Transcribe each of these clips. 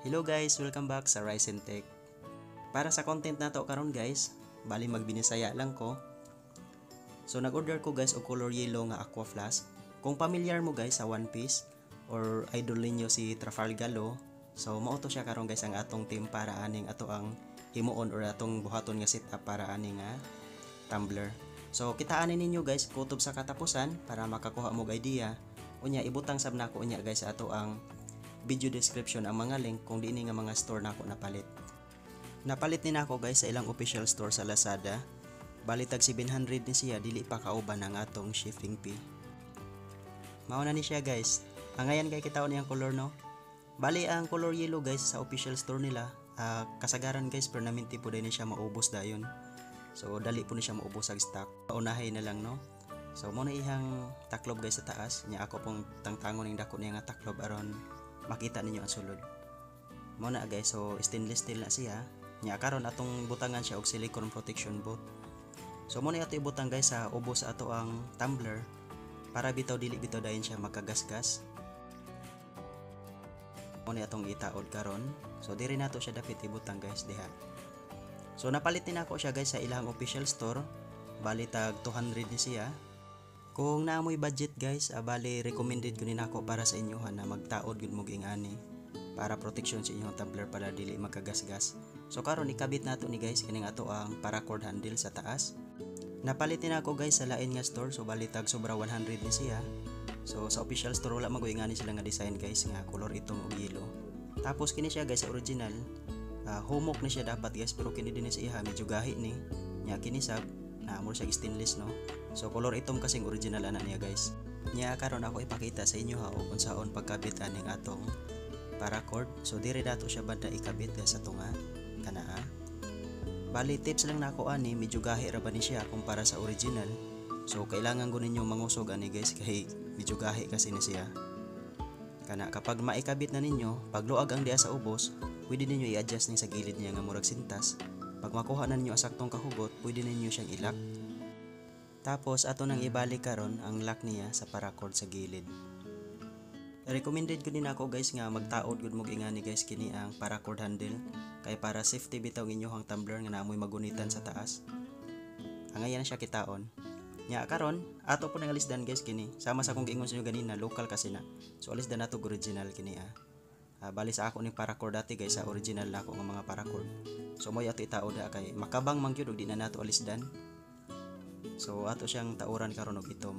Hello guys, welcome back sa Rise and Tech. Para sa content na to karon guys, bali magbinisaya lang ko. So nag-order ko guys og color yellow nga aqua flask. Kung familiar mo guys sa One Piece or idol ninyo si Trafalgar Law, so mao to siya karon guys ang atong team para aning ato ang himuon or atong buhaton nga setup para aning nga tumbler. So kitaan ninyo guys kutob sa katapusan para makakuha mo og idea. Unya ibutang sab nako unya guys ato ang video description ang mga link kung diini nga mga store nako napalit. Napalit ni nako guys sa ilang official store sa Lazada. Bali tag 700 ni siya, dili pa kauban ang atong shipping fee. Mao na ni siya guys. Angayan kay kitaon niyang color no. Bali ang color yellow guys sa official store nila, kasagaran guys permanente po din siya maubos dayon. So dali po ni siya maubos sa stock. Unahay na lang no. So mo na ihang taklob guys sa taas. Nya ako pong tangtangon ning dako niya nga taklob aron makita ninyo ang sulod. Mo na guys, so stainless steel na siya. Nya karon atong butangan siya og silicone protection boot. So mo na ato ibutang guys sa ubos ato ang tumbler para bitaw dili bitaw dayon siya magkagasgas. Mo na atong itaod karon. So diri nato siya dapat ibutang guys diha. So napalit din ako siya guys sa ilang official store. Bali tag 200 ni siya. Kung naamoy budget guys, bali recommended ko nako para sa inyo na magtaod gud mo ani para protection sa inyong tumbler para dili magkagasgas. So karon ikabit nato ni guys kining ato ang paracord handle sa taas. Napalit din ako guys sa lain nga store, so bali tag sobra 100 ni siya. So sa official store wala magoy-ingani sila nga design guys nga color itong og yellow. Tapos kini siya guys sa original, humok ni siya dapat guys, pero kini din siya medyo gahi ni. Nya kini sab na mo siya stainless no. So color itom kasing original ana niya guys. Nya karon ako ipakita sa inyo ha kung saon pagkabit aning atong paracord. So dire dato siya banda ikabit sa tunga kanaa. Bali tips lang nako ani, medyo gahi ra ba ni siya kumpara sa original. So kailangan ko ninyo mangusog ani guys kay medyo gahi kasi ni siya. Kana kapag maikabit na ninyo, pagluag ang diya sa ubos, pwede ninyo i-adjust ni sa gilid niya nga murag sintas. Pag makuha na ninyo ang saktong kahugot, pwede ninyo siyang ilak. Tapos ato nang ibalik karon ang lock niya sa paracord sa gilid. Recommended ko din ako guys nga magtaod gud mo ingani guys kini ang paracord handle kay para safety bitaw inyohang tumbler nga naamoy magunitan sa taas. Angayan siya kitaon. Nya karon ato po nang alisdan guys kini. Sama sa kung giingon sa inyo ganina, local kasi na. So alisdan nato original kini bali sa ako ning paracord dati guys sa original na ako nga mga paracord. So mo ato itaod kay makabang man gyud og di na nato alisdan. So ato siyang tauran karon og itom.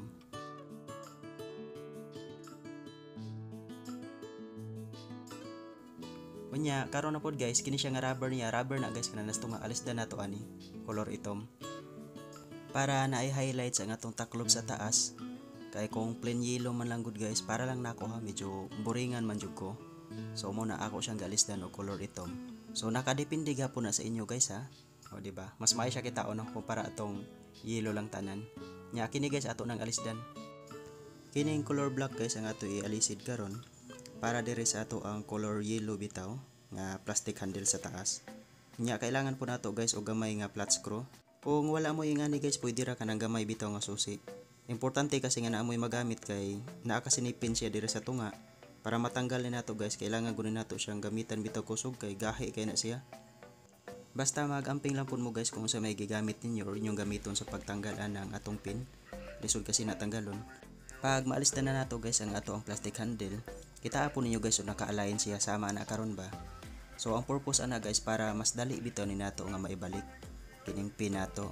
Unya karon na pod guys kini siya nga rubber niya, rubber na guys kana nas tunga alisdan nato ani color itom. Para na i-highlights ang atong taklob sa taas. Kay kung plain yellow man lang good guys, para lang nako medyo boringan man jud ko. So mo na ako siyang galisdan og color itom. So nakadepende gapon na sa inyo guys ha. O di ba? Mas maayo siya kitaon no kumpara atong yellow lang tanan. Nya kini guys ato nang alisdan. Kining color black guys ang ato ialisid karon para dire sa ato ang color yellow bitaw nga plastic handle sa taas. Nya kailangan po nato guys og gamay nga flat screw. Kung wala mo ingani guys, pwede ra kanang gamay bitaw nga susi. Importante kasi nga naamoy magamit kay naa kasi ni pin siya dire sa tunga. Para matanggal ni nato guys, kailangan gunin nato siyang gamitan bitaw kusog kay gahi kay na siya. Basta magamping lang po mo guys kung sa may gigamit ninyo or inyong gamiton sa pagtanggal ng atong pin. Lisod kasi natanggalon. Pag maalis na nato guys ang ato ang plastic handle, kita po ninyo guys so naka-align siya sama na karon ba. So ang purpose ana guys para mas dali bitaw ni nato nga maibalik kining pin nato.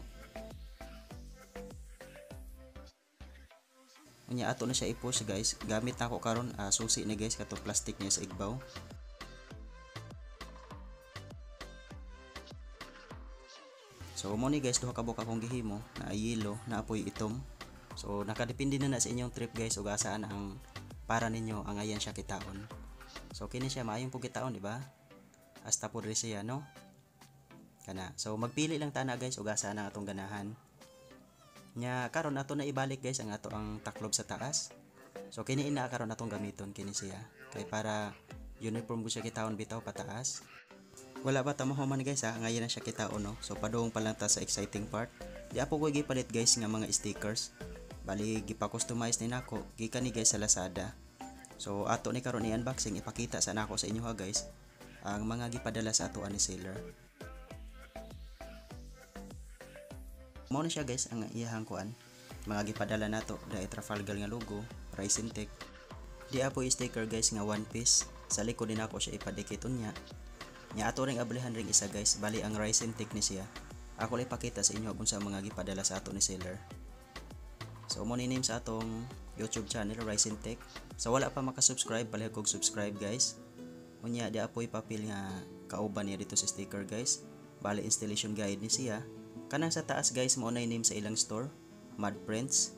Unya ato na siya i-push guys. Gamit na ako karon susi ni guys katong plastic niya sa igbaw. So mo ni guys duha ka buka akong gihimo na yellow na apoy itom. So nakadepende na sa inyong trip guys ug asaan ang para ninyo ang ayan siya kitaon. So kini siya maayong pugitaon di ba? Hasta pod siya no. Kana. So magpili lang ta na guys ug asaan ang atong ganahan. Nya karon ato na ibalik guys ang ato ang taklob sa taas. So kini ina karon atong gamiton kini siya kay para uniform ko siya kitaon bitaw pataas. Wala ba tamo man guys ngayon na siya kitaon no. So padung pa lang ta sa exciting part. Di ako ko gipalit guys nga mga stickers. Bali gipa-customize ni nako gikan ni guys sa Lazada. So ato ni karon i-unboxing ipakita sa nako sa inyo ha guys ang mga gipadala sa ato ani seller. Mao na siya guys ang iyahang kuan, mga gipadala nato dai Trafalgar nga logo, Rising Tech. Di apo sticker guys nga one piece, sa likod din ako siya ipadikit unya. Nya ato ring ablihan ring isa guys, bali ang Rising Tech ni siya. Ako lang ipakita sa inyo kung sa mga gipadala sa ato ni seller. So mo ni name sa atong YouTube channel Rising Tech. So wala pa maka-subscribe, bali kog subscribe guys. Unya di apoy papel nga kauban niya dito sa sticker guys. Bali installation guide ni siya. Kanang sa taas guys mo na name sa ilang store, Mad Prints.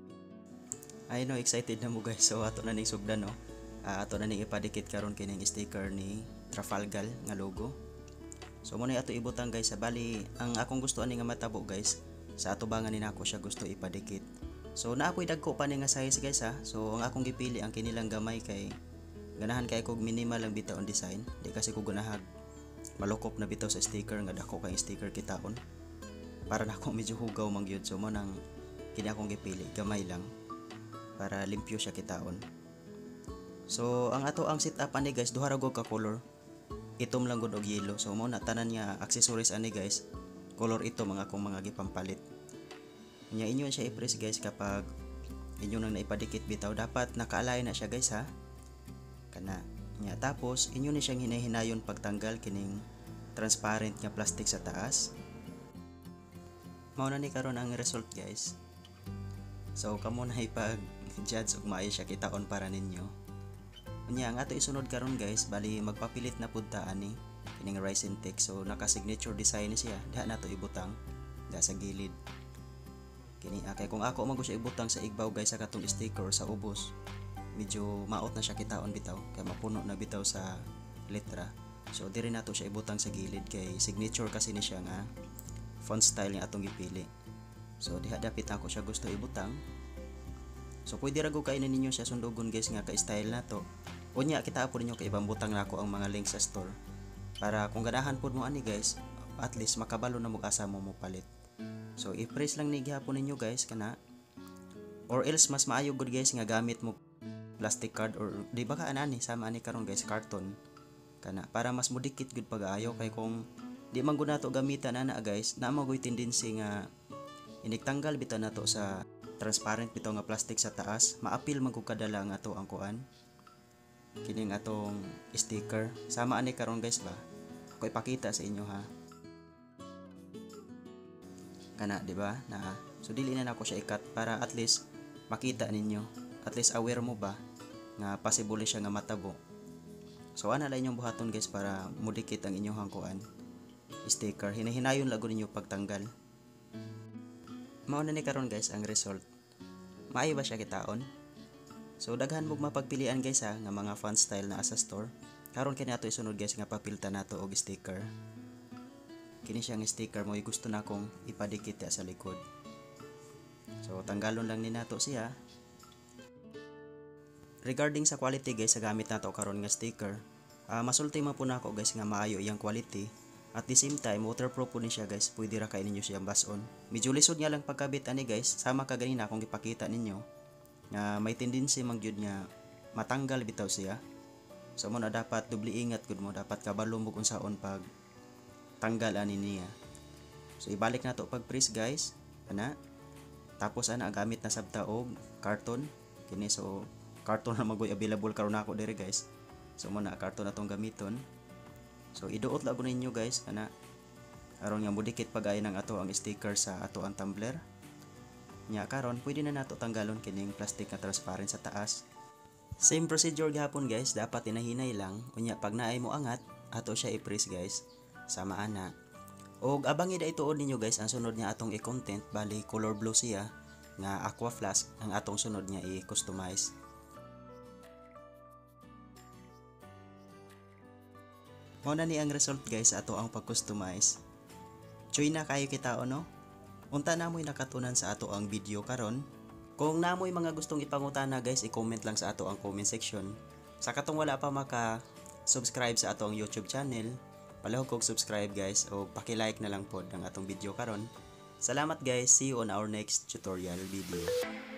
I know excited na mo guys. So ato na ning sugdan no. Ato na ning ipadikit karon kining sticker ni Trafalgar nga logo. So mo na ato ibutang guys. Bali ang akong gusto ani nga matabo guys, sa ato bangan ni nako siya gusto ipadikit. So naapoy dagko pa ni nga size guys ha. So ang akong gipili ang kinilang gamay kay ganahan kay kog minimal lang bitaw ang design. Di kasi ko ganahag malukop na bitaw sa sticker nga dako kay sticker kitaon. Para na ako medyo hugaw man gyud. So mo nang kini akong gipili gamay lang para limpyo siya kitaon. So ang ato ang setup ani guys duha ra gud ka color. Itom lang gud og yellow. So mo na tanan niya accessories ani guys. Color ito mga akong mga gipampalit. Nya inyo siya i-press guys kapag inyo nang naipadikit bitaw, dapat naka-align na siya guys ha. Kana. Nya tapos inyo ni siyang hinay-hinayon pagtanggal kining transparent nga plastic sa taas. Mao na ni karon ang result guys. So kamo na ipag-judge ug maayo siya kitaon para ninyo. Nya ang ato isunod karon guys, bali magpapilit na pud ta ani kining Rising Tech. So naka signature design ni siya. Diha nato ibutang da sa gilid. Kini kay kung ako man siya ibutang sa igbaw guys sa katong sticker sa ubos, medyo maot na siya kitaon bitaw kay mapuno na bitaw sa letra. So diri nato siya ibutang sa gilid kay signature kasi ni siya nga font style nga atong gipili. So diha dapit ako siya gusto ibutang. So pwede ra gud kainin ninyo siya sundugon guys nga ka style nato. Unya kita po ninyo kay ibang butang nako ang mga link sa store para kung ganahan pud mo ani guys, at least makabalo na mo asa mo palit. So i-press lang ni gihapon ninyo guys kana, or else mas maayo gud guys nga gamit mo plastic card or di ba ka anani sama ani karon guys karton kana para mas mudikit gud pag-aayo. Kay kung di man gud nato gamitan ana guys, na magoy tendency nga inigtanggal bitaw nato sa transparent bitaw nga plastic sa taas, maapil man gud kadala nga ato ang kuan kining atong sticker sama ani karon guys ba. Ako ipakita sa inyo ha. Kana di ba na so dili na nako siya ikat para at least makita ninyo, at least aware mo ba nga possible siya nga matabo. So ana lang inyong buhaton guys para mudikit ang inyong hangkuan sticker. Hinahinayon lago ninyo pagtanggal. Mao na ni karon guys ang result. Maayo ba siya kitaon? So daghan mog mapagpilian guys ha nga mga font style na asa store. Karon kini ato isunod guys nga papilta nato og sticker. Kini siyang sticker mo gusto na akong ipadikit sa likod. So tanggalon lang ni nato siya. Regarding sa quality guys sa gamit nato karon nga sticker, masulti man po nako guys nga maayo iyang quality. At the same time waterproof po ni siya guys, pwede ra kay ninyo siyang bas-on. Medyo lisod nga lang pagkabit ani guys, sama ka ganina akong ipakita ninyo nga may tendency man gyud nga matanggal bitaw siya. So mo na dapat dubli ingat gud mo, dapat kabalo mo kung saon pag tanggal ani niya. So ibalik na to pag press guys ana. Tapos ana gamit na sabta og karton kini. So karton na magoy available karon nako dire guys. So mo na karton atong gamiton. So iduot lago ninyo guys ana aron nga mudikit pagay ng ato ang sticker sa ato ang tumbler. Nya karon pwede na nato tanggalon kining plastic na transparent sa taas. Same procedure gihapon guys, dapat hinahinay lang. Unya pag naay mo angat ato siya i-press guys. Sama ana. Og abangi da ituod ninyo guys ang sunod niya atong i-content, bali color blue siya nga aqua flask ang atong sunod niya i-customize. Mao na ni ang result guys ato ang pag-customize. Choy na kayo kita no? Unta na mo'y nakatunan sa ato ang video karon. Kung namoy mga gustong ipangutana guys, i-comment lang sa ato ang comment section. Sa katong wala pa maka-subscribe sa ato ang YouTube channel, palihog kog subscribe guys o paki-like na lang pod ang atong video karon. Salamat guys, see you on our next tutorial video.